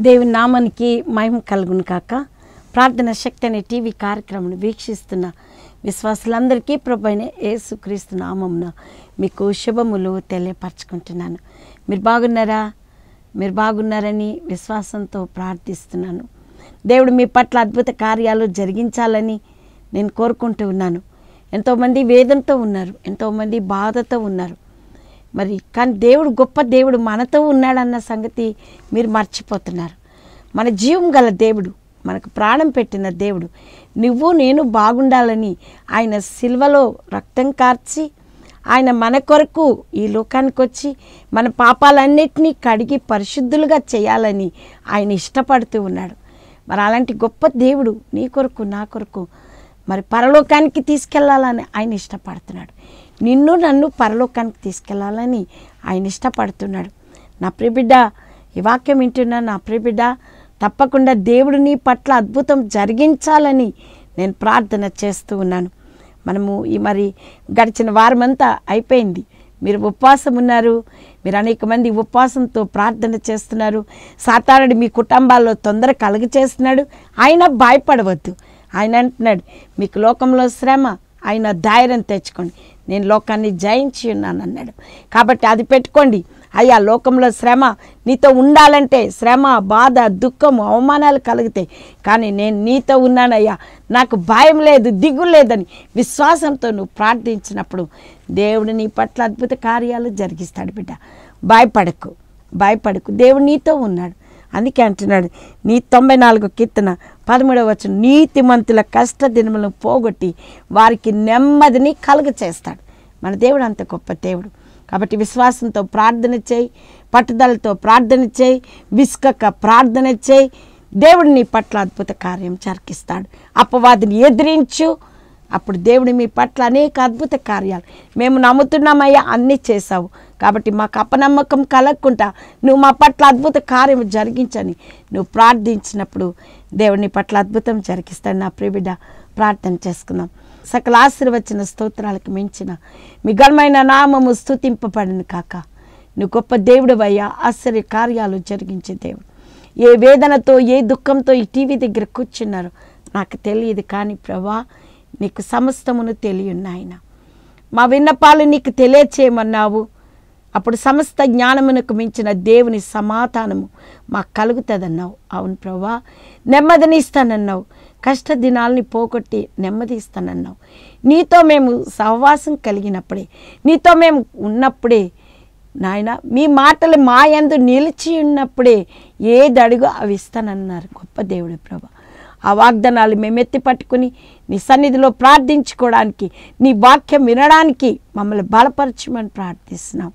దేవుని నామానికి మహిమ కలుగును కాక. ప్రార్థన శక్తి అనే టీవీ కార్యక్రమం వీక్షిస్తున్న విశ్వాసులందరికీ ప్రభువైన యేసుక్రీస్తు నామమున మీకు శుభములు తెలియపరచుకుంటున్నాను. మీరు బాగున్నారా? మీరు బాగున్నారని విశ్వాసంతో ప్రార్థిస్తున్నాను. దేవుడు మీ పట్ల అద్భుత కార్యాలు జరిగించాలని నేను కోరుకుంటూ ఉన్నాను. ఎంతోమంది వేదనతో ఉన్నారు, ఎంతోమంది బాధతో ఉన్నారు. మరి కానీ దేవుడు గొప్ప దేవుడు మనతో ఉన్నాడన్న సంగతి మీరు మర్చిపోతున్నారు. మన జీవం గల దేవుడు, మనకు ప్రాణం పెట్టిన దేవుడు, నువ్వు నేను బాగుండాలని ఆయన సిలువలో రక్తం కార్చి ఆయన మన కొరకు ఈ లోకానికి వచ్చి మన పాపాలన్నిటినీ కడిగి పరిశుద్ధులుగా చేయాలని ఆయన ఇష్టపడుతూ ఉన్నాడు. మరి అలాంటి గొప్ప దేవుడు నీ కొరకు నా కొరకు మరి పరలోకానికి తీసుకెళ్లాలని ఆయన ఇష్టపడుతున్నాడు. నిన్ను నన్ను పరలోకానికి తీసుకెళ్లాలని ఆయన ఇష్టపడుతున్నాడు. నా ప్రియబిడ్డ, ఈ వాక్యం వింటున్నా నా ప్రియబిడ్డ, తప్పకుండా దేవుడు నీ పట్ల అద్భుతం జరిగించాలని నేను ప్రార్థన చేస్తూ ఉన్నాను. మనము ఈ మరి గడిచిన వారమంతా అయిపోయింది. మీరు ఉపవాసం ఉన్నారు, మీరు అనేక మంది ఉపవాసంతో ప్రార్థన చేస్తున్నారు. సాతానుడు మీ కుటుంబాల్లో తొందర కలుగ చేస్తున్నాడు. ఆయన భయపడవద్దు. ఆయన అంటున్నాడు, మీకు లోకంలో శ్రమ, ఆయన ధైర్యం తెచ్చుకోండి, నేను లోకాన్ని జయించి ఉన్నాను అన్నాడు. కాబట్టి అది పెట్టుకోండి. అయ్యా, లోకంలో శ్రమ నీతో ఉండాలంటే శ్రమ, బాధ, దుఃఖము, అవమానాలు కలుగుతాయి, కానీ నేను నీతో ఉన్నానయ్యా, నాకు భయం లేదు, దిగులు లేదని విశ్వాసంతో నువ్వు ప్రార్థించినప్పుడు దేవుడు నీ పట్ల అద్భుత కార్యాలు జరిగిస్తాడు. బిడ్డ, భయపడకు, భయపడకు, దేవుడు నీతో ఉన్నాడు. అందుకే అంటున్నాడు, నీ 94 కీర్తన 13వ వచనం, నీతిమంతుల కష్ట దినములను పోగొట్టి వారికి నెమ్మదిని కలుగ చేస్తాడు. మన దేవుడు అంత గొప్ప దేవుడు. కాబట్టి విశ్వాసంతో ప్రార్థన చేయి, పట్టుదలతో ప్రార్థన చేయి, విసుకక ప్రార్థన చేయి. దేవుడు నీ పట్ల అద్భుత కార్యం జరిగిస్తాడు. అపవాదిని ఎదిరించు, అప్పుడు దేవుడు మీ పట్ల అనేక అద్భుత కార్యాలు, మేము నమ్ముతున్నామయ్యా, అన్నీ చేసావు, కాబట్టి మాకు అపనమ్మకం కలగకుండా నువ్వు మా పట్ల అద్భుత కార్యం జరిగించని నువ్వు ప్రార్థించినప్పుడు దేవుని పట్ల అద్భుతం జరిగిస్తాడు. నా ప్రియబిడ్డ, ప్రార్థన చేసుకుందాం. సకల ఆశీర్వచన స్తోత్రాలకు మించిన మీ ఘనమైన నామము స్తుతింపబడును కాక. నువ్వు గొప్ప దేవుడు అయ్యా, ఆశ్చర్య కార్యాలు జరిగించే దేవుడు. ఏ వేదనతో ఏ దుఃఖంతో ఈ టీవీ దగ్గర కూర్చున్నారో నాకు తెలియదు, కానీ ప్రభా నీకు సమస్తమును తెలియన్నాయన. మా విన్నపాలు నీకు తెలియచేయమన్నావు, అప్పుడు సమస్త జ్ఞానమునకు మించిన దేవుని సమాధానము మాకు కలుగుతుందన్నావు. అవును ప్రభా, నెమ్మదిని ఇస్తానన్నావు, కష్ట దినాలని పోగొట్టి నెమ్మది ఇస్తానన్నావు. నీతో మేము సహవాసం కలిగినప్పుడే, నీతో మేము ఉన్నప్పుడే నాయన, మీ మాటలు మా యందు నిలిచి ఉన్నప్పుడే ఏది అడుగు అవి ఇస్తానన్నారు గొప్ప దేవుడు ప్రభా. ఆ వాగ్దానాలు మేము ఎత్తి పట్టుకుని నీ సన్నిధిలో ప్రార్థించుకోవడానికి, నీ వాక్యం వినడానికి మమ్మల్ని బలపరచమని ప్రార్థిస్తున్నాం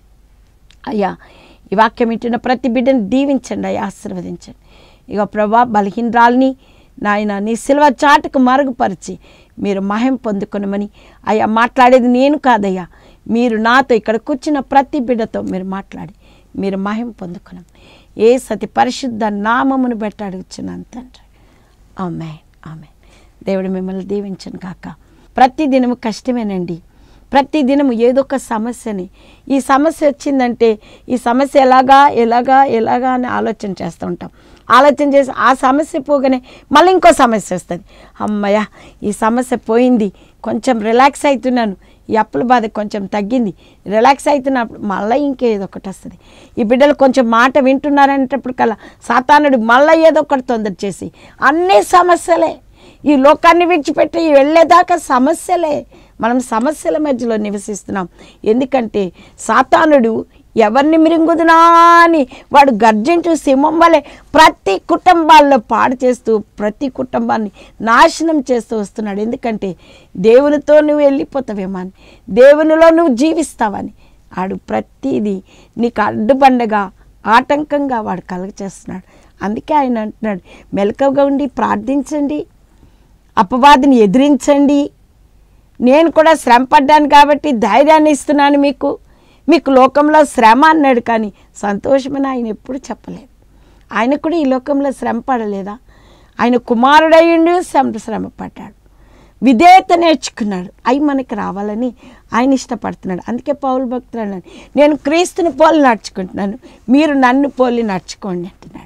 అయ్యా. ఈ వాక్యం వింటున్న ప్రతి బిడ్డను దీవించండి అయ్యా, ఆశీర్వదించండి. ఇక ప్రభా, బలహీనరాల్ని నాయన నీ సిలువ చాటుకు మరుగుపరిచి మీరు మహిమ పొందుకొనమని అయ్యా. మాట్లాడేది నేను కాదయ్యా, మీరు నాతో ఇక్కడ కూర్చున్న ప్రతి బిడ్డతో మీరు మాట్లాడి మీరు మహిమ పొందుకొనమని ఏ సతి పరిశుద్ధ నామమును బట్టి అడుగుచున్నాను తండ్రి. ఆమేన్, ఆమేన్. దేవుడు మిమ్మల్ని దీవించను కాక. ప్రతి దినము కష్టమేనండి, ప్రతి దినము ఏదో ఒక సమస్యని, ఈ సమస్య వచ్చిందంటే ఈ సమస్య ఎలాగా ఎలాగా ఎలాగా అని ఆలోచన చేస్తూ ఉంటాం. ఆలోచన చేసి ఆ సమస్య పోగానే మళ్ళీ ఇంకో సమస్య వస్తుంది. అమ్మయ్య, ఈ సమస్య పోయింది, కొంచెం రిలాక్స్ అవుతున్నాను, ఈ అప్పుల బాధ కొంచెం తగ్గింది, రిలాక్స్ అవుతున్నప్పుడు మళ్ళీ ఇంకేదో ఒకటి వస్తుంది. ఈ బిడ్డలు కొంచెం మాట వింటున్నారనేటప్పుడు కల్లా సాతానుడు మళ్ళీ ఏదో ఒకటి తొందర చేసి అన్నీ సమస్యలే. ఈ లోకాన్ని విడిచిపెట్టి వెళ్ళేదాకా సమస్యలే. మనం సమస్యల మధ్యలో నివసిస్తున్నాం. ఎందుకంటే సాతానుడు ఎవరిని మిరింగుదునా అని వాడు గర్జించు సింహం వలె ప్రతి కుటుంబాల్లో పాడు చేస్తూ ప్రతి కుటుంబాన్ని నాశనం చేస్తూ వస్తున్నాడు. ఎందుకంటే దేవునితో నువ్వు వెళ్ళిపోతావేమో అని, దేవునిలో నువ్వు జీవిస్తావని వాడు ప్రతిదీ నీకు అడ్డుబండగా ఆటంకంగా వాడు కలుగచేస్తున్నాడు. అందుకే ఆయన అంటున్నాడు, మెలకువగా ఉండి ప్రార్థించండి, అపవాదిని ఎదిరించండి. నేను కూడా శ్రమ పడ్డాను కాబట్టి ధైర్యాన్ని ఇస్తున్నాను మీకు, మీకు లోకంలో శ్రమ అన్నాడు, కానీ సంతోషమని ఆయన ఎప్పుడు చెప్పలేదు. ఆయన కూడా ఈ లోకంలో శ్రమ పడలేదా? ఆయన కుమారుడయ్యుండి శ్రమ పడ్డాడు, విధేయత నేర్చుకున్నాడు. అవి మనకి రావాలని ఆయన ఇష్టపడుతున్నాడు. అందుకే పౌలు భక్తుడు అన్నాడు, నేను క్రీస్తుని పోలి నడుచుకుంటున్నాను, మీరు నన్ను పోలి నడుచుకోండి అంటున్నాడు.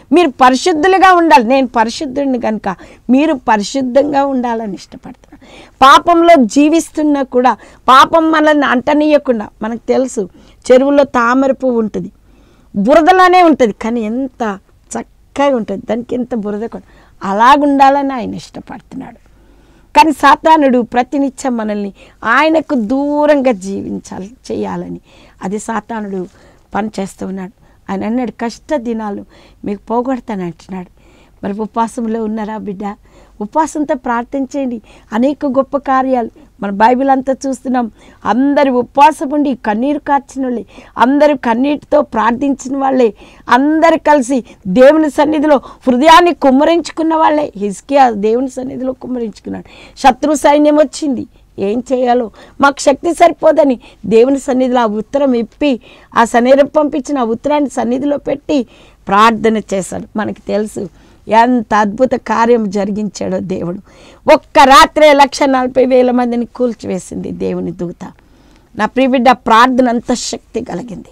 మీరు పరిశుద్ధులుగా ఉండాలి. నేను పరిశుద్ధుడిని కనుక మీరు పరిశుద్ధంగా ఉండాలని ఇష్టపడుతున్నాను. పాపంలో జీవిస్తున్నా కూడా పాపం మనల్ని అంటనీయకుండా, మనకు తెలుసు చెరువులో తామర పువ్వు ఉంటుంది, బురదలోనే ఉంటుంది, కానీ ఎంత చక్కగా ఉంటుంది, దానికి ఎంత బురద కూడా అలాగుండాలని ఆయన ఇష్టపడుతున్నాడు. కానీ సాతానుడు ప్రతినిత్యం మనల్ని ఆయనకు దూరంగా చేయాలని అది సాతానుడు పని చేస్తూ ఉన్నాడు. ఆయన అన్నాడు, కష్ట దినాలు మీకు పోగొడతాను అంటున్నాడు. మరి ఉపవాసంలో ఉన్నారా బిడ్డ? ఉపవాసంతో ప్రార్థించండి. అనేక గొప్ప కార్యాలు మన బైబిల్ అంతా చూస్తున్నాం. అందరు ఉపవాసం ఉండి కన్నీరు కార్చిన వాళ్ళే, అందరూ కన్నీటితో ప్రార్థించిన వాళ్ళే, అందరు కలిసి దేవుని సన్నిధిలో హృదయాన్ని కుమ్మరించుకున్న వాళ్ళే. హిజ్కియా దేవుని సన్నిధిలో కుమ్మరించుకున్నాడు. శత్రు సైన్యం వచ్చింది, ఏం చేయాలో మాకు శక్తి సరిపోదని దేవుని సన్నిధిలో ఆ ఉత్తరం ఇప్పి ఆ శరీరం పంపించిన ఆ ఉత్తరాన్ని సన్నిధిలో పెట్టి ప్రార్థన చేశాడు. మనకి తెలుసు ఎంత అద్భుత కార్యం జరిగించాడో దేవుడు. ఒక్క రాత్రే 1,40,000 మందిని కూల్చివేసింది దేవుని దూత. నా ప్రియబిడ్డ, ప్రార్థన అంత శక్తి కలిగింది.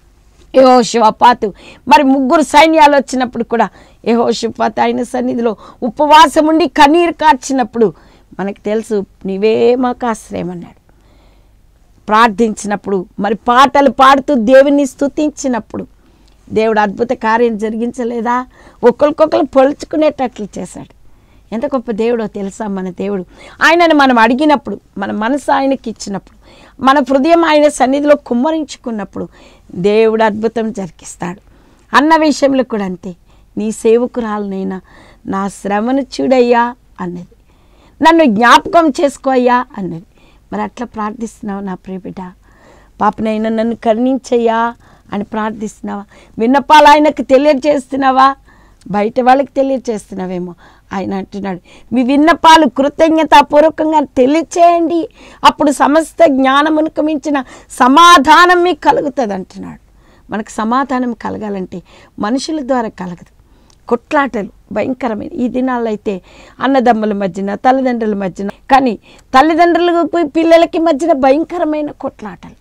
యెహోషువపాతు మరి 3 సైన్యాలు వచ్చినప్పుడు కూడా యెహోషువపాతు ఆయన సన్నిధిలో ఉపవాసం ఉండి కన్నీరు కార్చినప్పుడు మనకు తెలుసు నీవే మాకు ఆశ్రయం అన్నాడు. ప్రార్థించినప్పుడు మరి పాటలు పాడుతూ దేవుని స్తుతించినప్పుడు దేవుడు అద్భుత కార్యం జరిగించలేదా? ఒకరికొకరు పొలుచుకునేటట్లు చేశాడు. ఎంత గొప్ప దేవుడో తెలుసా మన దేవుడు. ఆయనను మనం అడిగినప్పుడు, మన మనసు ఆయనకి ఇచ్చినప్పుడు, మన హృదయం ఆయన సన్నిధిలో కుమ్మరించుకున్నప్పుడు దేవుడు అద్భుతం జరిగిస్తాడు. అన్న విషయంలో కూడా అంతే. నీ సేవకురాలనైనా నా శ్రమను చూడయ్యా అన్నది, నన్ను జ్ఞాపకం చేసుకోయ్యా అన్నది. మరి అట్లా ప్రార్థిస్తున్నావు నా ప్రియబిడ్డ? పాపనైనా నన్ను కరుణించయ్యా అని ప్రార్థిస్తున్నావా? విన్నపాలు ఆయనకు తెలియజేస్తున్నావా? బయట వాళ్ళకి తెలియజేస్తున్నావేమో. ఆయన అంటున్నాడు, మీ విన్నపాలు కృతజ్ఞతాపూర్వకంగా తెలియచేయండి, అప్పుడు సమస్త జ్ఞానమునకు మించిన సమాధానం మీకు కలుగుతుంది అంటున్నాడు. మనకు సమాధానం కలగాలంటే మనుషుల ద్వారా కలగదు. కొట్లాటలు భయంకరమైన ఈ దినాల్లో అయితే అన్నదమ్ముల మధ్యన, తల్లిదండ్రుల మధ్యన, కానీ తల్లిదండ్రులకు పిల్లలకి మధ్యన భయంకరమైన కొట్లాటలు,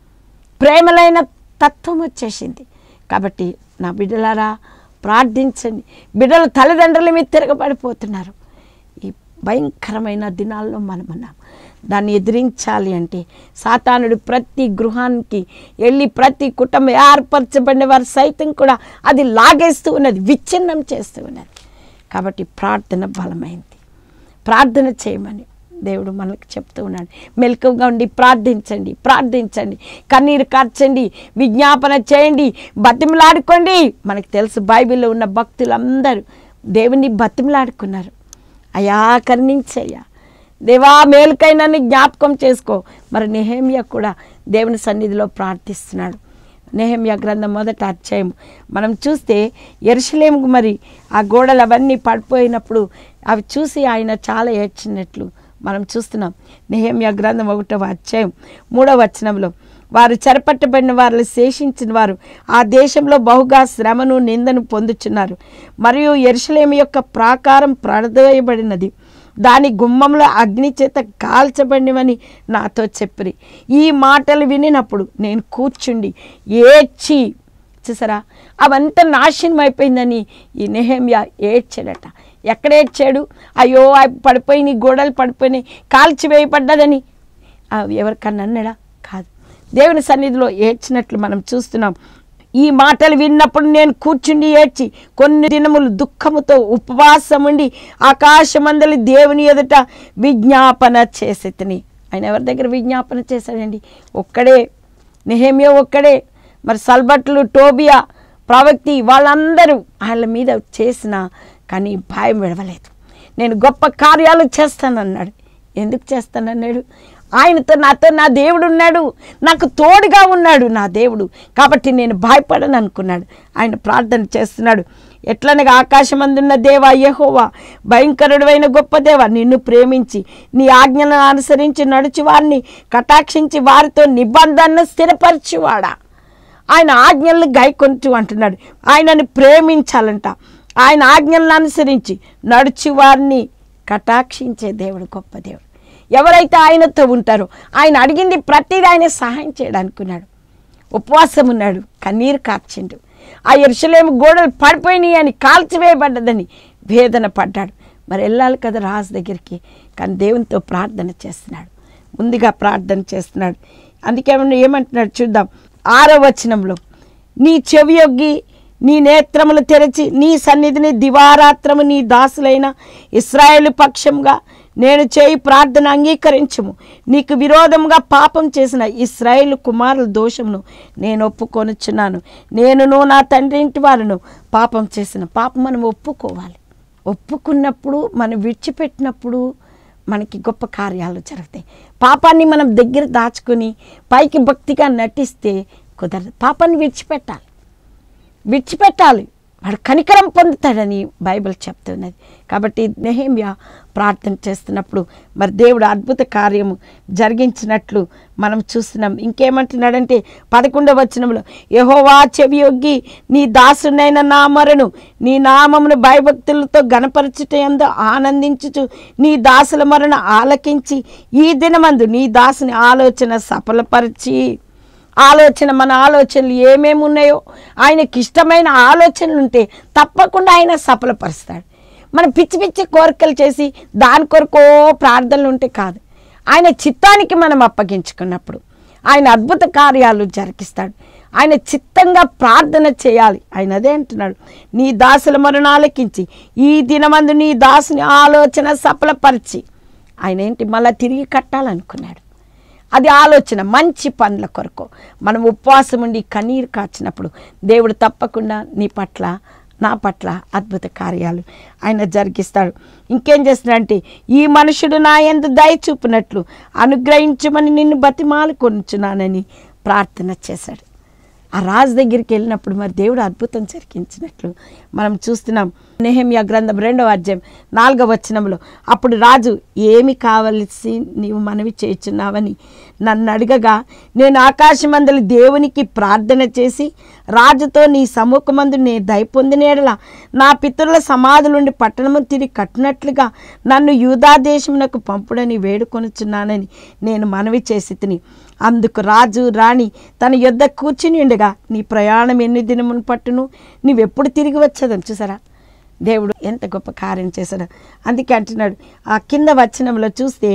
ప్రేమలైన తత్వం వచ్చేసింది. కాబట్టి నా బిడ్డలారా ప్రార్థించండి. బిడ్డల తల్లిదండ్రుల మీద తిరగబడిపోతున్నారు. ఈ భయంకరమైన దినాల్లో మనం ఉన్నాం. దాన్ని ఎదిరించాలి అంటే సాతానుడు ప్రతి గృహానికి వెళ్ళి ప్రతి కుటుంబం ఏర్పరచబడిన వారు సైతం కూడా అది లాగేస్తూ ఉన్నది, విచ్ఛిన్నం చేస్తూ ఉన్నది. కాబట్టి ప్రార్థన బలమైంది. ప్రార్థన చేయమని దేవుడు మనకు చెప్తూ ఉన్నాడు. మెలకువగా ఉండి ప్రార్థించండి, ప్రార్థించండి, కన్నీరు కార్చండి, విజ్ఞాపన చేయండి, బతిమలాడుకోండి. మనకు తెలుసు బైబిల్లో ఉన్న భక్తులందరూ దేవుని బతిమలాడుకున్నారు. అయ్యా కరుణించయ్యా, దేవా మేలుకై నన్ను జ్ఞాపకం చేసుకో. మరి నెహెమ్యా కూడా దేవుని సన్నిధిలో ప్రార్థిస్తున్నాడు. నెహెమ్యా గ్రంథం 1వ అధ్యాయం మనం చూస్తే యెరూషలేముకు మరి ఆ గోడలు అవన్నీ పడిపోయినప్పుడు అవి చూసి ఆయన చాలా ఏడ్చినట్లు మనం చూస్తున్నాం. నెహెమ్యా గ్రంథం 1వ అధ్యాయం 3వ వచనంలో, వారు చెరపట్టబడిన వారు శేషించిన వారు ఆ దేశంలో బహుగా శ్రమను నిందను పొందుచున్నారు. మరియు యెరూషలేము యొక్క ప్రాకారం పడదోయబడినది, దాని గుమ్మంలో అగ్ని చేత కాల్చబడినవని నాతో చెప్పిరి. ఈ మాటలు వినినప్పుడు నేను కూర్చుండి ఏడ్చి, చూసారా అవంతా నాశనం అయిపోయిందని ఈ నెహెమ్యా ఏడ్చాడట. ఎక్కడ ఏడ్చాడు? అయ్యో పడిపోయినాయి, గోడలు పడిపోయినాయి, కాల్చివేయబడ్డదని ఎవరికన్నా అన్నాడా? కాదు, దేవుని సన్నిధిలో ఏడ్చినట్లు మనం చూస్తున్నాం. ఈ మాటలు విన్నప్పుడు నేను కూర్చుండి ఏడ్చి కొన్ని దినములు దుఃఖముతో ఉపవాసం ఉండి ఆకాశమందలి దేవుని ఎదుట విజ్ఞాపన చేసేతని. ఆయన ఎవరి దగ్గర విజ్ఞాపన చేశాడండి? ఒక్కడే, నెహెమ్యా ఒక్కడే. మరి సల్బట్లు, టోబియా, ప్రవక్తి వాళ్ళందరూ వాళ్ళ మీద చేసిన, కానీ భయం విడవలేదు. నేను గొప్ప కార్యాలు చేస్తానన్నాడు. ఎందుకు చేస్తానన్నాడు? ఆయనతో నాతో నా దేవుడు ఉన్నాడు, నాకు తోడుగా ఉన్నాడు నా దేవుడు, కాబట్టి నేను భయపడను అనుకున్నాడు. ఆయన ప్రార్థన చేస్తున్నాడు. ఎట్లనగా ఆకాశమందున్న దేవా యెహోవా, భయంకరుడైన గొప్ప దేవ, నిన్ను ప్రేమించి నీ ఆజ్ఞలను అనుసరించి నడుచు వారిని కటాక్షించి వారితో నిబంధనను స్థిరపరచువాడా. ఆయన ఆజ్ఞలను గైకొంటూ అంటున్నాడు. ఆయనను ప్రేమించాలంట, ఆయన ఆజ్ఞలను అనుసరించి నడుచు వారిని కటాక్షించే దేవుడు గొప్ప దేవుడు. ఎవరైతే ఆయనతో ఉంటారో ఆయన అడిగింది ప్రతిదీ ఆయన సహాయం చేయడానికి ఉన్నాడు. ఉపవాసం ఉన్నాడు, కన్నీరు కార్చిండు. ఆ యెరూషలేము గోడలు పడిపోయినాయి అని, కాల్చివేయబడ్డదని వేదన పడ్డాడు. మరి వెళ్ళాలి కదా రాజు దగ్గరికి, కానీ దేవునితో ప్రార్థన చేస్తున్నాడు, ముందుగా ప్రార్థన చేస్తున్నాడు. అందుకే ఏమంటున్నాడు చూద్దాం. 6వ వచనంలో, నీ చెవియొగ్గి నీ నేత్రములు తెరచి నీ సన్నిధిని దివారాత్రము నీ దాసులైన ఇశ్రాయేలు పక్షంగా నేను చేయి ప్రార్థన అంగీకరించుము. నీకు విరోధముగా పాపం చేసిన ఇశ్రాయేలు కుమారుల దోషమును నేను ఒప్పుకొనుచున్నాను. నేనును నా తండ్రి ఇంటి వారును పాపం చేసిన పాపం మనం ఒప్పుకోవాలి. ఒప్పుకున్నప్పుడు, మనం విడిచిపెట్టినప్పుడు మనకి గొప్ప కార్యాలు జరుగుతాయి. పాపాన్ని మనం దగ్గర దాచుకొని పైకి భక్తిగా నటిస్తే కుదరదు. పాపాన్ని విడిచిపెట్టాలి. వాడు కనికరం పొందుతాడని బైబిల్ చెప్తున్నది. కాబట్టి నెహెమ్యా ప్రార్థన చేస్తున్నప్పుడు మరి దేవుడు అద్భుత కార్యము జరిగించినట్లు మనం చూస్తున్నాం. ఇంకేమంటున్నాడంటే 11వ వచనంలో, యెహోవా చెవియొగ్గి నీ దాసునైన నా మొరను నీ నామమును భయభక్తులతో గణపరచుటయందు ఆనందించుచు నీ దాసుల మొరను ఆలకించి ఈ దినమందు నీ దాసుని ఆలోచన సఫలపరిచి. మన ఆలోచనలు ఏమేమి ఉన్నాయో, ఆయనకి ఇష్టమైన ఆలోచనలు ఉంటే తప్పకుండా ఆయన సఫలపరుస్తాడు. మనం పిచ్చి పిచ్చి కోరికలు చేసి దాని కొరకో ప్రార్థనలు ఉంటే కాదు. ఆయన చిత్తానికి మనం అప్పగించుకున్నప్పుడు ఆయన అద్భుత కార్యాలు జరిగిస్తాడు. ఆయన చిత్తంగా ప్రార్థన చేయాలి. ఆయన అదే అంటున్నాడు, నీ దాసుల మొరను ఆలకించి ఈ దినమందు నీ దాసుని ఆలోచన సఫలపరిచి. ఆయన ఏంటి, మళ్ళీ తిరిగి కట్టాలనుకున్నాడు. అది ఆలోచన. మంచి పనుల కొరకు మనం ఉపవాసం ఉండి కన్నీరు కార్చినప్పుడు దేవుడు తప్పకుండా నీ పట్ల, నా పట్ల అద్భుత కార్యాలు ఆయన జరిగిస్తాడు. ఇంకేం చేస్తున్నాడంటే, ఈ మనుషుడు నా యందు దయ చూపినట్లు అనుగ్రహించమని నిన్ను బతిమాలుకొనుచున్నానని ప్రార్థన చేశాడు. ఆ రాజు దగ్గరికి వెళ్ళినప్పుడు మరి దేవుడు అద్భుతం జరిగించినట్లు మనం చూస్తున్నాం. నెహెమ్యా గ్రంథం 2వ అధ్యాయం 4వ వచనంలో, అప్పుడు రాజు, ఏమి కావలసి నీవు మనవి చేయుచున్నావని నన్ను అడగగా, నేను ఆకాశమందలి దేవునికి ప్రార్థన చేసి రాజుతో నీ సముఖమందు నే దయ పొందినేడలా నా పితరుల సమాధులుండి పట్టణము తిరిగి కట్టినట్లుగా నన్ను యూదా దేశమునకు పంపుడని వేడుకొనుచున్నానని నేను మనవి చేసి తిని. అందుకు రాజు రాణి తన యొద్ద కూర్చుని ఉండగా, నీ ప్రయాణం ఎన్ని దినములు పట్టును, నీవెప్పుడు తిరిగి వచ్చేదని. చూసారా దేవుడు ఎంత గొప్ప కార్యం చేశాడు. అందుకే అంటున్నాడు ఆ కింద వచనంలో చూస్తే,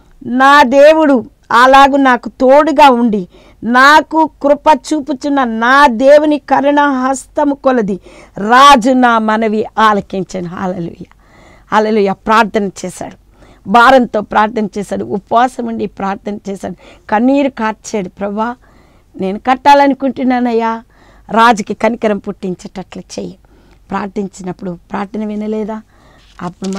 నా దేవుడు అలాగూ నాకు తోడుగా ఉండి నాకు కృప చూపుచున్న నా దేవుని కరుణ హస్తము కొలది రాజు నా మనవి ఆలకించాను. హల్లెలూయా, హల్లెలూయా. ప్రార్థన చేశాడు, భారంతో ప్రార్థన చేశాడు, ఉపవాసం ఉండి ప్రార్థన చేశాడు, కన్నీరు కార్చాడు. ప్రభా, నేను కట్టాలనుకుంటున్నానయ్యా, రాజుకి కనికరం పుట్టించేటట్లు చెయ్యి. ప్రార్థించినప్పుడు ప్రార్థన వినలేదా? అప్పుడు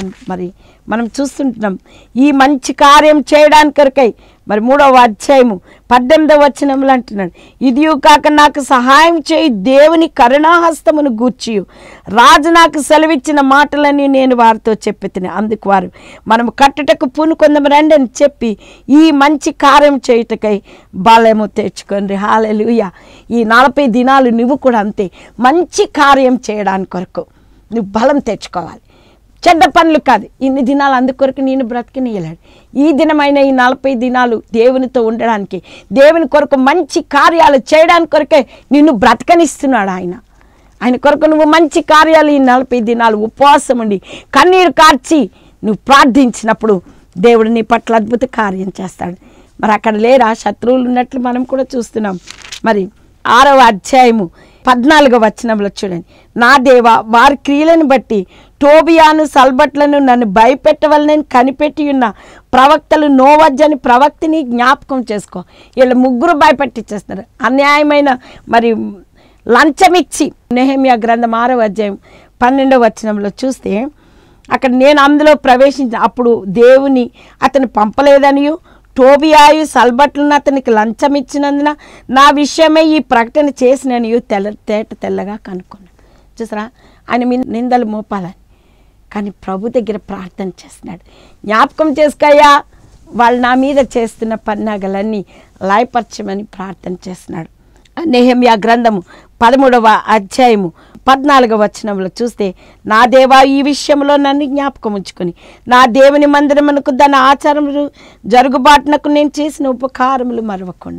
మనం చూస్తుంటున్నాం ఈ మంచి కార్యం చేయడానికి కొరకై. మరి 3వ అధ్యాయము 18వ వచనంలో అంటున్నాడు, ఇదియు కాక నాకు సహాయం చేయి దేవుని కరుణాహస్తమును గూర్చియు రాజు నాకు సెలవిచ్చిన మాటలని నేను వారితో చెప్పి తిని. అందుకు వారు, మనము కట్టుటకు పూనుకొందం రండి అని చెప్పి ఈ మంచి కార్యం చేయుటకై బలము తెచ్చుకోండి. హల్లెలూయా. ఈ 40 దినాలు నువ్వు కూడా అంతే, మంచి కార్యం చేయడానికి కొరకు నువ్వు బలం తెచ్చుకోవాలి. చెడ్డ పనులు కాదు. ఇన్ని దినాలు అందుకొరకు నేను బ్రతికినీయలేడు. ఈ దినమైన ఈ 40 దినాలు దేవునితో ఉండడానికి, దేవుని కొరకు మంచి కార్యాలు చేయడానికి కొరకే నిన్ను బ్రతకనిస్తున్నాడు ఆయన. ఆయన కొరకు నువ్వు మంచి కార్యాలు ఈ 40 దినాలు ఉపవాసం ఉండి కన్నీరు కార్చి నువ్వు ప్రార్థించినప్పుడు దేవుడు నీ పట్ల అద్భుత కార్యం చేస్తాడు. మరి అక్కడ లేరా శత్రువులు ఉన్నట్లు మనం కూడా చూస్తున్నాం. మరి 6వ అధ్యాయము 14వ వచనంలో చూడండి, నా దేవా, వారి క్రియలను బట్టి టోబియాను సల్బట్లను నన్ను భయపెట్టవలనని కనిపెట్టి ఉన్న ప్రవక్తలు నోవజ్జని ప్రవక్తిని జ్ఞాపకం చేసుకో. వీళ్ళు ముగ్గురు భయపెట్టించేస్తున్నారు. అన్యాయమైన మరి లంచమిచ్చి. నెహెమ్యా గ్రంథం 6వ అధ్యాయం 12వ వచనంలో చూస్తే, అక్కడ నేను అందులో ప్రవేశించిన అప్పుడు దేవుని అతను పంపలేదనియు టోబియాయు సల్బట్లను అతనికి లంచం ఇచ్చినందున నా విషయమై ఈ ప్రకటన చేసిననియు తెల్లగా కనుక్కున్నాను. చూసారా, ఆయన మీద నిందలు మోపాలని. కానీ ప్రభు దగ్గర ప్రార్థన చేస్తున్నాడు. జ్ఞాపకం చేసుకోయ్యా, వాళ్ళు నా మీద చేస్తున్న పన్నాగలన్నీ లయపరచమని ప్రార్థన చేస్తున్నాడు. నెహెమ్యా గ్రంథము 13వ అధ్యాయము 14వ వచనంలో చూస్తే, నా దేవా, ఈ విషయంలో నన్ను జ్ఞాపకం ఉంచుకొని నా దేవుని మందిరమునకు దాని ఆచారములు జరుగుబాటునకు నేను చేసిన ఉపకారములు మరవకుండా.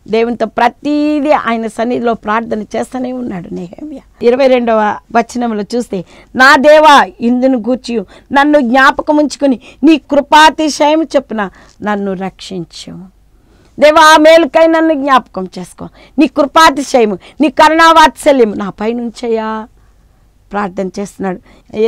దేవునితో ప్రతిదీ ఆయన సన్నిధిలో ప్రార్థన చేస్తూనే ఉన్నాడు నెహెమ్యా. 22వ వచనంలో చూస్తే, నా దేవా ఇందును గూర్చి నన్ను జ్ఞాపకం ఉంచుకుని నీ కృపాతిశయం చొప్పున నన్ను రక్షించు. దేవా ఆ మేలుకై నన్ను జ్ఞాపకం చేసుకో, నీ కృపాతిశయము నీ కరుణావాత్సల్యం నా పైనుంచయ్యా ప్రార్థన చేస్తున్నాడు.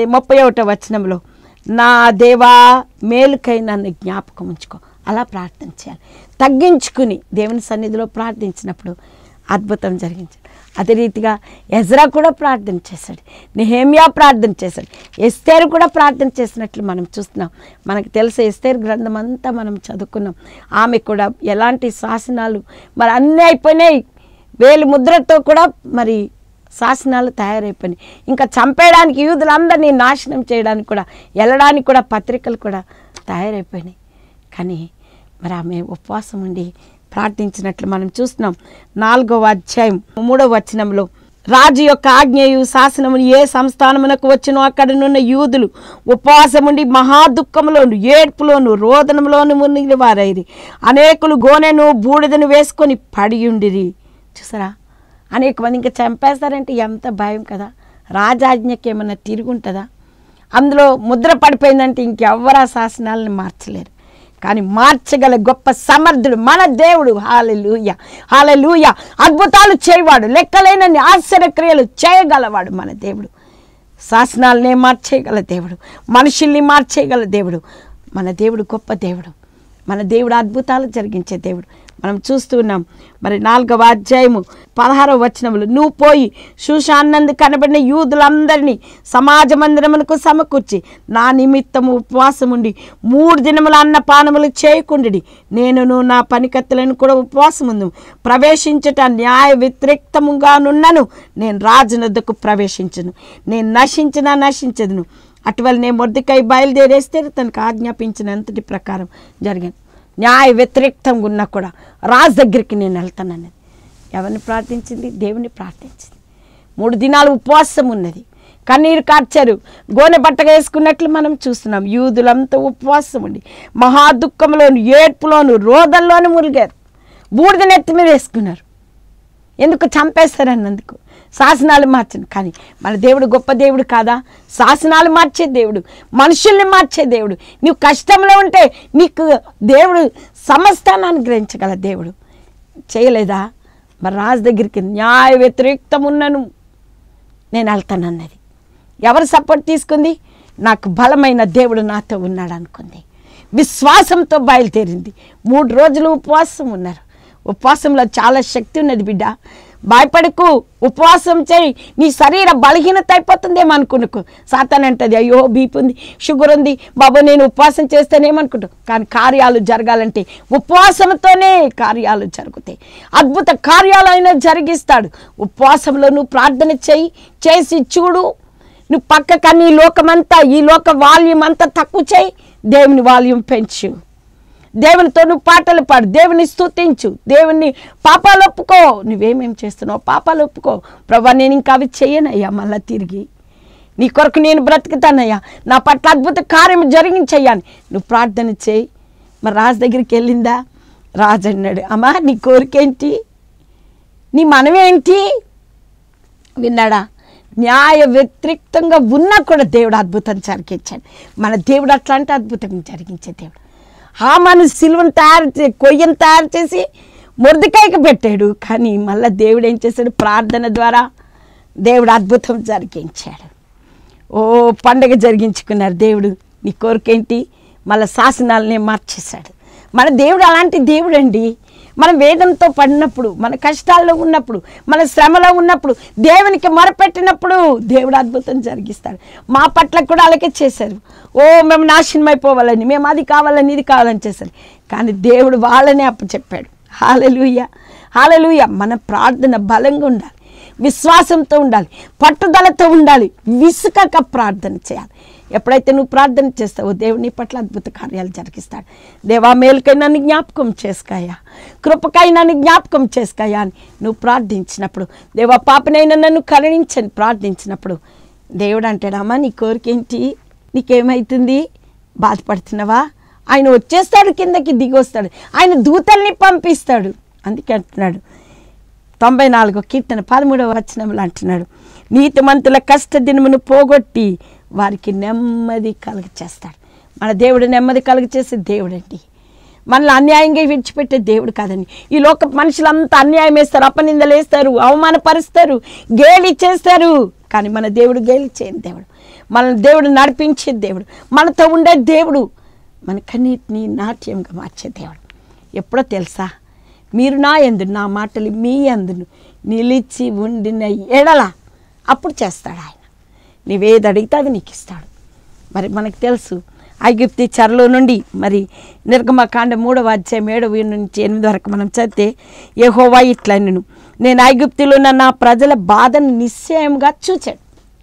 31వ వచనంలో, నా దేవా మేలుకై నన్ను జ్ఞాపకం ఉంచుకో. అలా ప్రార్థన చేయాలి. తగ్గించుకుని దేవుని సన్నిధిలో ప్రార్థించినప్పుడు అద్భుతం జరిగించాడు. అదే రీతిగా ఎజ్రా కూడా ప్రార్థన చేశాడు, నెహెమ్యా ప్రార్థన చేశాడు, ఎస్తేరు కూడా ప్రార్థన చేసినట్లు మనం చూస్తున్నాం. మనకు తెలిసే ఎస్తేరు గ్రంథం అంతా మనం చదువుకున్నాం. ఆమె కూడా ఎలాంటి శాసనాలు మరి అన్నీ అయిపోయినాయి, వేలు ముద్రతో కూడా మరి శాసనాలు తయారైపోయినాయి. ఇంకా చంపేయడానికి యూదులందరినీ నాశనం చేయడానికి కూడా వెళ్ళడానికి కూడా పత్రికలు కూడా తయారైపోయినాయి. కానీ మరి ఆమె ఉపవాసం ఉండి ప్రార్థించినట్లు మనం చూస్తున్నాం. 4వ అధ్యాయం 3వ వచనంలో, రాజు యొక్క ఆజ్ఞయు శాసనమును ఏ సంస్థానమునకు వచ్చినో అక్కడనున్న యూదులు ఉపవాసముండి మహాదుఃఖములోను ఏడ్పులోను రోదనములోను మునిగిన వారైరి. అనేకులు గోనెను బూడిదను వేసుకొని పడియుండిరి. చూసారా, అనేక మంది ఇంకా చంపేస్తారంటే ఎంత భయం కదా. రాజాజ్ఞకి ఏమన్నా తిరుగుంటుందా? అందులో ముద్ర పడిపోయిందంటే ఇంకెవ్వరు ఆ శాసనాలను మార్చలేరు. కానీ మార్చగల గొప్ప సమర్థుడు మన దేవుడు. హల్లెలూయా, హల్లెలూయా. అద్భుతాలు చేయవాడు, లెక్కలేనన్ని ఆశ్చర్యక్రియలు చేయగలవాడు మన దేవుడు. శాసనాలనే మార్చేయగల దేవుడు, మనుషుల్ని మార్చేయగల దేవుడు. మన దేవుడు గొప్ప దేవుడు, మన దేవుడు అద్భుతాలు జరిగించే దేవుడు. మనం చూస్తూ ఉన్నాం. మరి 4వ అధ్యాయము 16వ వచనములు, నువ్వు పోయి షూషానందు కనబడిన యూదులందరినీ సమాజ మందిరమునకు సమకూర్చి నా నిమిత్తము ఉపవాసం ఉండి 3 దినముల అన్నపానములు చేయకుండి నేనును నా పనికత్తులను కూడా ఉపవాసముందు ప్రవేశించట న్యాయ వ్యతిరేక్తముగానున్నను నేను రాజునొద్దకు ప్రవేశించను, నేను నశించదును. అటువలనే మొర్దెకై బయలుదేరేస్తే తనకు ఆజ్ఞాపించినంతటి ప్రకారం జరిగాను. న్యాయ వ్యతిరేక్తంగా ఉన్నా కూడా రాజు దగ్గరికి నేను వెళ్తానన్నది. ఎవరిని ప్రార్థించింది? దేవుని ప్రార్థించింది. 3 దినాలు ఉపవాసం ఉన్నది, కన్నీరు కార్చారు, గోనె బట్టగా వేసుకున్నట్లు మనం చూస్తున్నాం. యూదులంతా ఉపవాసం ఉండి మహాదుఃఖంలోను ఏడ్పులోను రోదల్లోను మునిగారు. బూడిద నెత్తి మీద వేసుకున్నారు. ఎందుకు? చంపేస్తారన్నందుకు. శాసనాలు మార్చను. కానీ మన దేవుడు గొప్ప దేవుడు కాదా? శాసనాలు మార్చే దేవుడు, మనుషుల్ని మార్చే దేవుడు. నీవు కష్టంలో ఉంటే నీకు దేవుడు సమస్తాన్ని అనుగ్రహించగల దేవుడు. చేయలేదా? మరి రాజు దగ్గరికి న్యాయ వ్యతిరేక్తం ఉన్నను నేను వెళ్తానన్నది. ఎవరు సపోర్ట్ తీసుకుంది? నాకు బలమైన దేవుడు నాతో ఉన్నాడు అనుకుంది. విశ్వాసంతో బయలుదేరింది. 3 రోజులు ఉపవాసం ఉన్నారు. ఉపవాసంలో చాలా శక్తి ఉన్నది బిడ్డ. భయపడకు, ఉపవాసం చేయి. నీ శరీర బలహీనత అయిపోతుందేమో అనుకునుకో. సాతాను అంటది, అయ్యో బీపీ ఉంది, షుగర్ ఉంది, బాబు నేను ఉపవాసం చేస్తేనేమనుకుంటావు. కానీ కార్యాలు జరగాలంటే ఉపవాసంతోనే కార్యాలు జరుగుతాయి. అద్భుత కార్యాలు అయినా జరిగిస్తాడు. ఉపవాసంలో నువ్వు ప్రార్థన చేసి చూడు. నువ్వు పక్కకని ఈ లోకమంతా, ఈ లోక వాల్యూమ్ అంతా తక్కువ చేయి, దేవుని వాల్యూమ్ పెంచు. దేవునితో నువ్వు పాటలు పాడు, దేవుని స్తుతించు, దేవుని పాపాలు ఒప్పుకో. నువ్వేమేం చేస్తున్నావు? పాపాలు ఒప్పుకో. ప్రభా నేను ఇంకా అవి చెయ్యనయ్యా, మళ్ళీ తిరిగి నీ కొరకు నేను బ్రతుకుతానయ్యా, నా పట్ల అద్భుత కార్యం జరిగించయ్యాని నువ్వు ప్రార్థన చేయి. మరి రాజు దగ్గరికి వెళ్ళిందా? రాజు అన్నాడు, అమ్మా నీ కోరికేంటి, నీ మనమేంటి? విన్నాడా? న్యాయ వ్యతిరేక్తంగా ఉన్నా కూడా దేవుడు అద్భుతం జరిగించాడు. మన దేవుడు అట్లాంటి అద్భుతం జరిగించే దేవుడు. హామాను సిలువను కొయ్యను తయారు చేసి మొర్దెకైకి పెట్టాడు. కానీ మళ్ళీ దేవుడు ఏం చేశాడు? ప్రార్థన ద్వారా దేవుడు అద్భుతం జరిగించాడు. ఓ పండగ జరిగించుకున్నారు. దేవుడు నీ కోరికేంటి? మళ్ళీ శాసనాలనే మార్చేశాడు. మన దేవుడు అలాంటి దేవుడు అండి. మన వేదంతో పడినప్పుడు, మన కష్టాల్లో ఉన్నప్పుడు, మన శ్రమలో ఉన్నప్పుడు, దేవునికి మొరపెట్టినప్పుడు దేవుడు అద్భుతం జరిగిస్తాడు. మా పట్ల కూడా అలాగే చేశారు. ఓ మేము నాశనం అయిపోవాలని, మేము అది కావాలని ఇది కావాలని చేశారు. కానీ దేవుడు వాళ్ళనే అప్పచెప్పాడు. హల్లెలూయా, హల్లెలూయా. మన ప్రార్థన బలంగా ఉండాలి, విశ్వాసంతో ఉండాలి, పట్టుదలతో ఉండాలి, విసుకక ప్రార్థన చేయాలి. ఎప్పుడైతే నువ్వు ప్రార్థన చేస్తావో దేవుడు నీ పట్ల అద్భుత కార్యాలు జరిగిస్తాడు. దేవా మేలుకై నన్ను జ్ఞాపకం చేసుకోయా, కృపకై నన్ను జ్ఞాపకం చేసుకోయా అని నువ్వు ప్రార్థించినప్పుడు, దేవా పాపనైనా నన్ను కరుణించని ప్రార్థించినప్పుడు దేవుడు అంటాడు, అమ్మా నీ కోరికేంటి, నీకేమవుతుంది, బాధపడుతున్నావా? ఆయన వచ్చేస్తాడు, కిందకి దిగి వస్తాడు, ఆయన దూతల్ని పంపిస్తాడు. అందుకే అంటున్నాడు 94 కీర్తన 13వ వచనంలో అంటున్నాడు, నీతిమంతుల కష్ట దినమును పోగొట్టి వారికి నెమ్మది కలుగ చేస్తాడు. మన దేవుడు నెమ్మది కలుగ చేసే దేవుడు అండి. మనల్ని అన్యాయంగా విడిచిపెట్టే దేవుడు కాదండి. ఈ లోక మనుషులంతా అన్యాయం వేస్తారు, అపనిందలు వేస్తారు, అవమానపరుస్తారు, గేలి చేస్తారు. కానీ మన దేవుడు గేలి చేయని దేవుడు. మన దేవుడు నడిపించే దేవుడు, మనతో ఉండే దేవుడు, మన కన్నీటిని నాట్యంగా మార్చే దేవుడు. ఎప్పుడో తెలుసా, మీరు నా యందు, నా మాటలు మీ యందును నిలిచి ఉండిన ఎడల అప్పుడు చేస్తాడు ఆయన. నీవేది అడిగితే అది నీకు ఇస్తాడు. మరి మనకు తెలుసు ఐగుప్తు చెరలో నుండి మరి నిర్గమకాండ 3వ అధ్యాయం 7 నుంచి 8 వరకు మనం చదివితే, యెహోవా ఇట్లా నేను ఐగుప్తులో ఉన్న నా ప్రజల బాధను నిశ్చయంగా చూచాడు.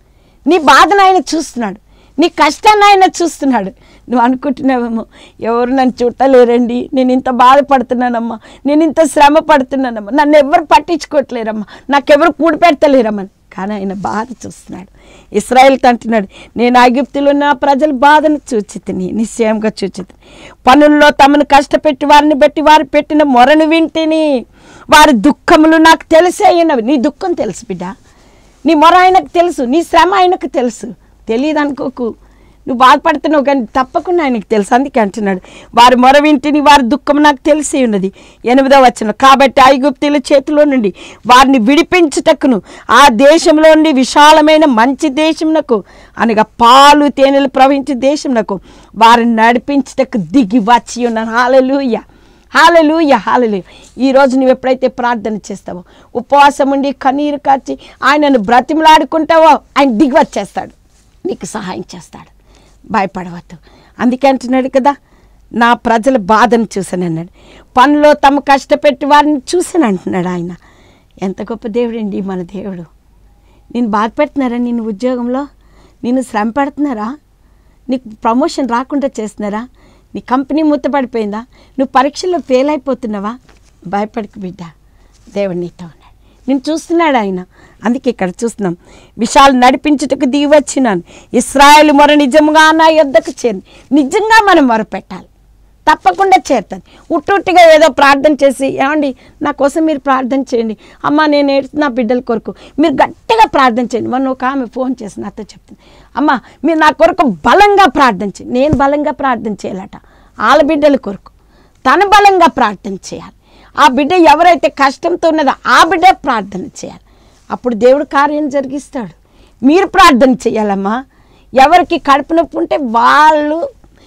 నీ బాధను ఆయన చూస్తున్నాడు, నీ కష్టాన్ని ఆయన చూస్తున్నాడు. నువ్వు అనుకుంటున్నావేమో, ఎవరు నన్ను చూడలేరండి, నేను ఇంత బాధపడుతున్నానమ్మా, నేను ఇంత శ్రమ పడుతున్నానమ్మా, నన్ను ఎవరు పట్టించుకోవట్లేరమ్మా, నాకెవరు కూడి పెడతలేరమ్మా. కానీ ఆయన బాధ చూస్తున్నాడు. ఇశ్రాయేలుతో అంటున్నాడు, నేను ఐగుప్తులో నా ప్రజల బాధను చూచితిని, నిశ్చయంగా చూచితిని. పనుల్లో తమను కష్టపెట్టి వారిని బట్టి వారు పెట్టిన మొరను వింటిని, వారి దుఃఖములు నాకు తెలిసే అయినవి. నీ దుఃఖం తెలుసు బిడ్డ, నీ మొర ఆయనకు తెలుసు, నీ శ్రమ ఆయనకు తెలుసు. తెలియదు అనుకోకు, నువ్వు బాధపడుతున్నావు కానీ తప్పకుండా ఆయనకు తెలుసు. అందుకే అంటున్నాడు, వారి మొర వింటిని, వారి దుఃఖం నాకు తెలిసి ఉన్నది. 8వ వచనం, కాబట్టి ఐగుప్తీయుల చేతిలో నుండి వారిని విడిపించుటకును ఆ దేశంలో నుండి విశాలమైన మంచి దేశమునకు, అనగా పాలు తేనెలు ప్రవహించే దేశమునకు వారిని నడిపించుటకు దిగి వచ్చి ఉన్నాను. హల్లెలూయా, హల్లెలూయా, హల్లెలూయా. ఈరోజు నువ్వు ఎప్పుడైతే ప్రార్థన చేస్తావో, ఉపవాసం ఉండి కన్నీరు కార్చి ఆయనను బ్రతిమలాడుకుంటావో, ఆయన దిగి వచ్చేస్తాడు, నీకు సహాయం చేస్తాడు. భయపడవద్దు. అందుకే అంటున్నాడు కదా, నా ప్రజల బాధను చూశాను అన్నాడు. పనిలో తమ కష్టపెట్టి వారిని చూశాను అంటున్నాడు ఆయన. ఎంత గొప్ప దేవుడు అండి మన దేవుడు. నేను బాధ పెడుతున్నారా, నేను ఉద్యోగంలో నేను శ్రమ పెడుతున్నారా, నీకు ప్రమోషన్ రాకుండా చేస్తున్నారా, నీ కంపెనీ మూతపడిపోయిందా, నువ్వు పరీక్షల్లో ఫెయిల్ అయిపోతున్నావా, భయపడకు బిడ్డ, దేవుడు నీతో ఉన్నాడు, నేను చూస్తున్నాడు ఆయన. అందుకే ఇక్కడ చూస్తున్నాం, విశాలు నడిపించుటకు దిగి వచ్చినాను, ఇశ్రాయేలు మొర నిజంగా నా యొద్దకు చేరింది. నిజంగా మనం మొరపెట్టాలి, తప్పకుండా చేరుతుంది. ఉట్టుగా ఏదో ప్రార్థన చేసి, ఏమండి నా కోసం మీరు ప్రార్థన చేయండి, అమ్మ నేను ఏడుస్తున్నా బిడ్డల కొరకు, మీరు గట్టిగా ప్రార్థన చేయండి. మొన్న ఒక ఆమె ఫోన్ చేసి నాతో చెప్తుంది, అమ్మ మీరు నా కొరకు బలంగా ప్రార్థన చేయండి. నేను బలంగా ప్రార్థన చేయాలట, వాళ్ళ బిడ్డల కొరకు తను బలంగా ప్రార్థన చేయాలి. ఆ బిడ్డ ఎవరైతే కష్టంతో ఉన్నదో ఆ బిడ్డ ప్రార్థన చేయాలి, అప్పుడు దేవుడు కార్యం జరిగిస్తాడు. మీరు ప్రార్థన చేయాలమ్మా. ఎవరికి కడుపు నొప్పి ఉంటే వాళ్ళు,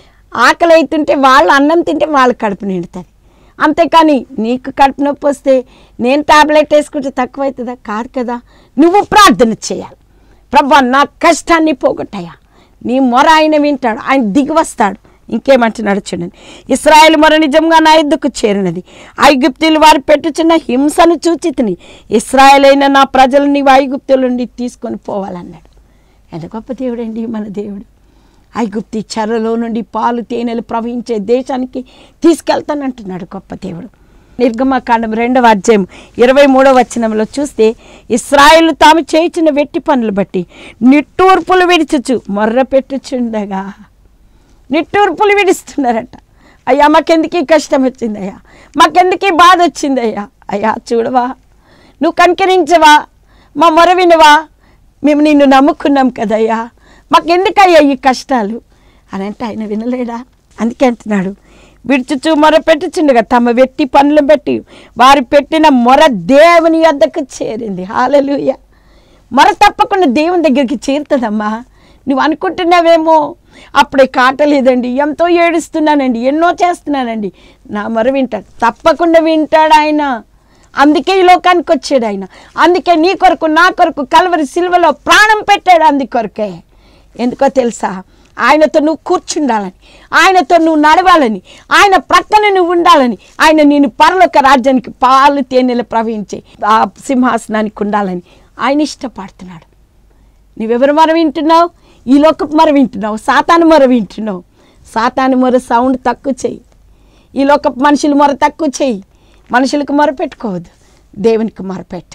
ఆకలి అవుతుంటే వాళ్ళు అన్నం తింటే వాళ్ళ కడుపు నిండుతుంది. అంతేకాని నీకు కడుపు నొప్పి వస్తే నేను టాబ్లెట్ వేసుకుంటే తక్కువ అవుతుందా? కాదు కదా. నువ్వు ప్రార్థన చేయాలి, ప్రభువా నా కష్టాన్ని పోగొట్టాయా, నీ మొర ఆయన వింటాడు, ఆయన దిగి వస్తాడు. ఇంకేమంటున్నాడు చూడండి, ఇశ్రాయేలు మొర నిజంగా నా యొద్దకు చేరినది, ఐగుప్తీయులు వారు పెట్టుచున్న హింసను చూచితిని, ఇశ్రాయేల్ అయిన నా ప్రజలు నీవు ఐగుప్తుల నుండి తీసుకొని పోవాలన్నాడు. ఎంత గొప్ప దేవుడు అండి మన దేవుడు. ఐగుప్తి చెరలో నుండి పాలు తేనెలు ప్రవహించే దేశానికి తీసుకెళ్తానంటున్నాడు గొప్ప దేవుడు. నిర్గమకాండం 2వ అధ్యాయం 23వ వచనంలో చూస్తే, ఇశ్రాయేలు తాము చేయించిన వెట్టి పనులు బట్టి నిట్టూర్పులు విడిచుచు మొర్ర పెట్టుచుండగా, నిట్టూర్పులు విడుస్తున్నారట. అయ్యా మాకెందుకు కష్టం వచ్చిందయ్యా, మాకెందుకు బాధ వచ్చిందయ్యా, అయ్యా చూడవా, నువ్వు కనికరించవా, మా మొర వినవా, మేము నిన్ను నమ్ముకున్నాం కదయ్యా, మాకెందుకయ్యా ఈ కష్టాలు అని అంటే ఆయన వినలేడా? అందుకే అంటున్నాడు, విడుచుచు మొర పెట్టుచుండగా తమ వెట్టి పనులు బట్టి వారు పెట్టిన మొర దేవుని యొద్దకు చేరింది. హల్లెలూయా. మొర తప్పకుండా దేవుని దగ్గరికి చేరుతుందమ్మా. నువ్వు అనుకుంటున్నావేమో అప్పుడే కాటలేదండి, ఎంతో ఏడుస్తున్నానండి, ఎన్నో చేస్తున్నానండి, నా మొర వింటాడు, తప్పకుండా వింటాడు ఆయన. అందుకే ఈ లోకానికి వచ్చాడు ఆయన. అందుకే నీ కొరకు నా కొరకు కల్వరి సిలువలో ప్రాణం పెట్టాడు. అందుకొరకే. ఎందుకో తెలుసా, ఆయనతో నువ్వు కూర్చుండాలని, ఆయనతో నువ్వు నడవాలని, ఆయన ప్రక్కన నువ్వు ఉండాలని, ఆయన నేను పరలోక రాజ్యానికి పాలు తేనెలు ప్రవహించే ఆ సింహాసనానికి ఉండాలని ఆయన ఇష్టపడుతున్నాడు. నువ్వెవరు మొర వింటున్నావు? ఈ లోకపు మొర వింటున్నావు, సాతాను మొర వింటున్నావు. సాతాను మొర సౌండ్ తక్కువ చెయ్యి, ఈ లోకపు మనుషులు మొర తక్కువ చెయ్యి. మనుషులకు మొర పెట్టుకోవద్దు, దేవునికి మొరపెట్టు,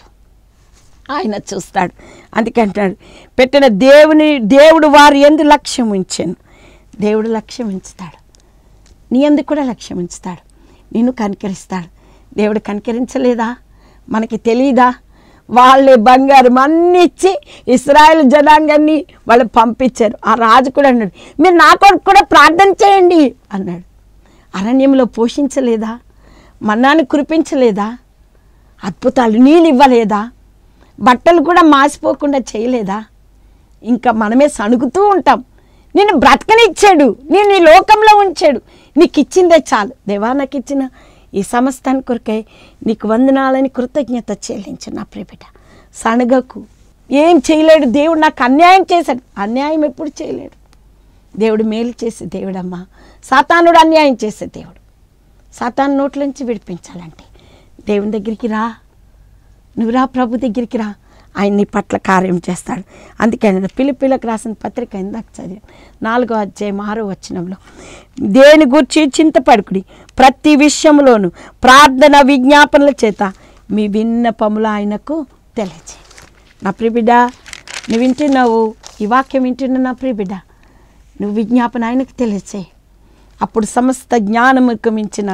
ఆయన చూస్తాడు. అందుకే అంటున్నాడు, పెట్టిన దేవుడు వారి యందు లక్ష్యం ఉంచాను. దేవుడు లక్ష్యం ఉంచుతాడు, నీ యందు కూడా లక్ష్యం ఉంచుతాడు, నిన్ను కనికరిస్తాడు, దేవుడు కనికరించలేదా? మనకి తెలీదా? వాళ్ళే బంగారం అన్నీ ఇచ్చి ఇశ్రాయేల్ జనాంగాన్ని వాళ్ళు పంపించారు. ఆ రాజు కూడా అన్నాడు, మీరు నా కొరకు కూడా ప్రార్థన చేయండి అన్నాడు. అరణ్యంలో పోషించలేదా? మన్నాను కురిపించలేదా? అద్భుతాలు నీళ్ళు ఇవ్వలేదా? బట్టలు కూడా మాసిపోకుండా చేయలేదా? ఇంకా మనమే సణుగుతూ ఉంటాం. నిన్ను బ్రతకనిచ్చాడు, నేను ఈ లోకంలో ఉంచాడు, నీకు ఇచ్చిందే చాలు. దేవా, నాకు ఇచ్చిన ఈ సమస్తాని కొరకై నీకు వందనాలని కృతజ్ఞత చెల్లించు నా ప్రియబిడ్డ. సణగకు. ఏం చేయలేడు దేవుడు, నాకు అన్యాయం చేశాడు. అన్యాయం ఎప్పుడు చేయలేడు దేవుడు. మేలు చేసే దేవుడమ్మా. సాతానుడు అన్యాయం చేసే దేవుడు. సాతాను నోట్లోంచి విడిపించాలంటే దేవుని దగ్గరికి రా, నువ్వు రా, ప్రభు దగ్గరికి రా, ఆయన నీ పట్ల కార్యం చేస్తాడు. అందుకే పిలిపిలకు రాసిన పత్రిక ఇందాక చదివాను, 4వ అధ్యాయం 6వ వచనంలో, దేని గురించి చింతపడుకుడి, ప్రతి విషయంలోనూ ప్రార్థన విజ్ఞాపనల చేత మీ విన్నపములు ఆయనకు తెలియజేయి. నా ప్రియబిడ్డ, నువ్వు వింటున్నావు, ఈ వాక్యం వింటున్నా నా ప్రియబిడ్డ, నువ్వు విజ్ఞాపన ఆయనకు తెలియజేయి. అప్పుడు సమస్త జ్ఞానముకు మించిన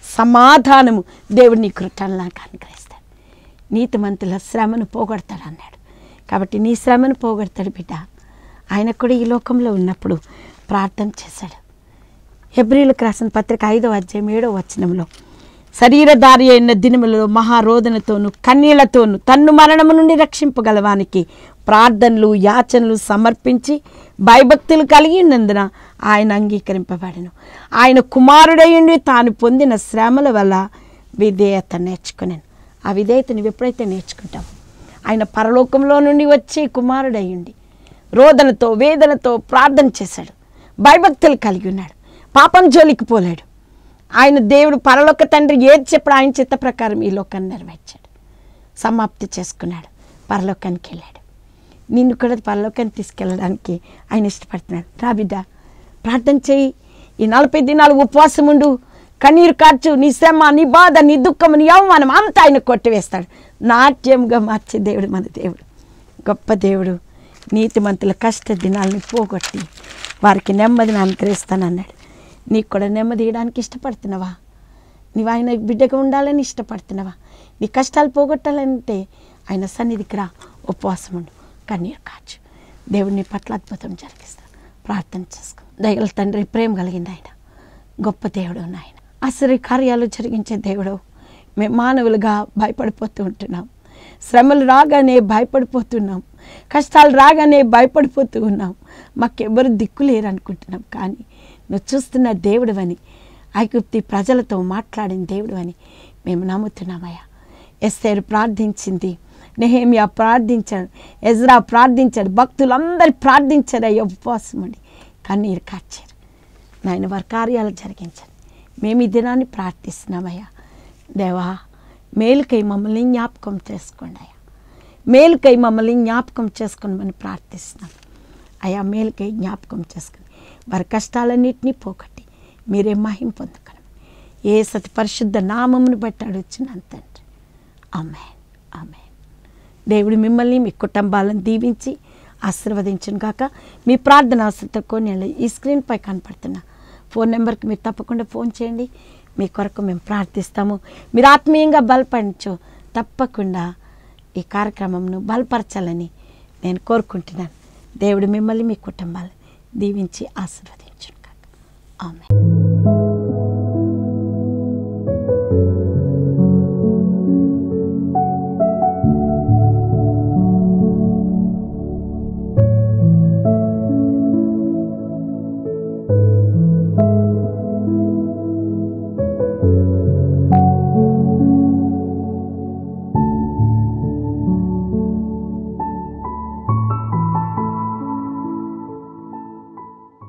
సమాధానము దేవుడు నీ కృతజ్ఞతలకు అనుగ్రహిస్తాడు. నీతిమంతుల శ్రమను పోగొడతాడు అన్నాడు. కాబట్టి నీ శ్రమను పోగొడతాడు బిడ్డ. ఆయన కూడా ఈ లోకంలో ఉన్నప్పుడు ప్రార్థన చేశాడు. హెబ్రీలకు రాసిన పత్రిక 5వ అధ్యాయం 7వ వచనంలో, శరీరధారి అయిన దినములలో మహారోదనతోనూ కన్నీళ్లతోనూ తన్ను మరణము నుండి రక్షింపగలవానికి ప్రార్థనలు యాచనలు సమర్పించి భయభక్తులు కలిగినందున ఆయన అంగీకరింపబడను. ఆయన కుమారుడయ్యుండి తాను పొందిన శ్రమల వల్ల విధేయత నేర్చుకున్నాను. ఆ విధేయత నువ్వు ఎప్పుడైతే నేర్చుకుంటావు, ఆయన పరలోకంలో నుండి వచ్చి కుమారుడయ్యుండి రోదనతో వేదనతో ప్రార్థన చేశాడు. భయభక్తులు కలిగి ఉన్నాడు. పాపం జోలికి పోలేడు. ఆయన దేవుడు పరలోక తండ్రి ఏది చెప్పాడు ఆయన చిత్త ప్రకారం ఈ లోకాన్ని నెరవేర్చాడు. సమాప్తి చేసుకున్నాడు. పరలోకానికి వెళ్ళాడు. నిన్ను కూడా పరలోకాన్ని తీసుకెళ్ళడానికి ఆయన ఇష్టపడుతున్నాడు. రా బిడ్డ, ప్రార్థన చేయి. ఈ 40 దినాలు ఉపవాసం ఉండు. కన్నీరు కార్చు. నీ శ్రమ, నీ బాధ, నీ దుఃఖం, నీ అవమానం అంతా ఆయన కొట్టివేస్తాడు. నాట్యంగా మార్చే దేవుడు మన దేవుడు. గొప్ప దేవుడు. నీతిమంతుల కష్ట దినాలను పోగొట్టి వారికి నెమ్మదిని అనుగ్రహిస్తానన్నాడు. నీకు కూడా నెమ్మది ఇవ్వడానికి ఇష్టపడుతున్నావా? నీవు ఆయన బిడ్డగా ఉండాలని ఇష్టపడుతున్నావా? నీ కష్టాలు పోగొట్టాలంటే ఆయన సన్నిధికి రా, ఉపవాసం ఉండు, కన్నీరు కాచు. దేవుడు నీ పట్ల అద్భుతం జరిగిస్తాడు. ప్రార్థన చేసుకో. దయగల తండ్రి, ప్రేమ కలిగింది ఆయన. గొప్ప దేవుడు ఆయన. ఆశ్చర్య కార్యాలు జరిగించే దేవుడు. మేము మానవులుగా భయపడిపోతూ ఉంటున్నాం. శ్రమలు రాగానే భయపడిపోతున్నాం. కష్టాలు రాగానే భయపడిపోతూ ఉన్నాం. మాకెవ్వరు దిక్కులేరు అనుకుంటున్నాం. కానీ నువ్వు చూస్తున్న దేవుడు అని, ఐగుప్తి ప్రజలతో మాట్లాడిన దేవుడు అని మేము నమ్ముతున్నామయ్యా. ఎస్తేరు ప్రార్థించింది, నెహెమ్యా ప్రార్థించాడు, ఎజ్రా ప్రార్థించాడు, భక్తులందరూ ప్రార్థించారు. అయ్యా ఉపవాసం ఉండి కన్నీరు కార్చారు. నాయన వారి కార్యాలు జరిగించారు. మేము ఈ దినాన్ని ప్రార్థిస్తున్నామయ్యా. దేవా, మేలుకై మమ్మల్ని జ్ఞాపకం చేసుకోండి అయ్యా. మేలుకై మమ్మల్ని జ్ఞాపకం చేసుకోమని ప్రార్థిస్తున్నాం అయ్యా. మేలుకై జ్ఞాపకం చేసుకుని వారి కష్టాలన్నింటినీ పోగొట్టి మీరే మహిమ పొందుకొని ఏ సతి పరిశుద్ధ నామమును బట్టి అడుగుచున్నాను తండ్రి. ఆమేన్, ఆమేన్. దేవుడు మిమ్మల్ని మీ కుటుంబాలను దీవించి ఆశీర్వదించును గాక. మీ ప్రార్థన ఆశతో కొన్ని ఈ స్క్రీన్పై కనపడుతున్న ఫోన్ నెంబర్కి మీరు తప్పకుండా ఫోన్ చేయండి. మీ కొరకు మేము ప్రార్థిస్తాము. మీరు ఆత్మీయంగా బలపడించు తప్పకుండా ఈ కార్యక్రమంను బలపరచాలని నేను కోరుకుంటున్నాను. దేవుడు మిమ్మల్ని మీ కుటుంబాలను దీవించి ఆశీర్వదించును గాక. ఆమేన్.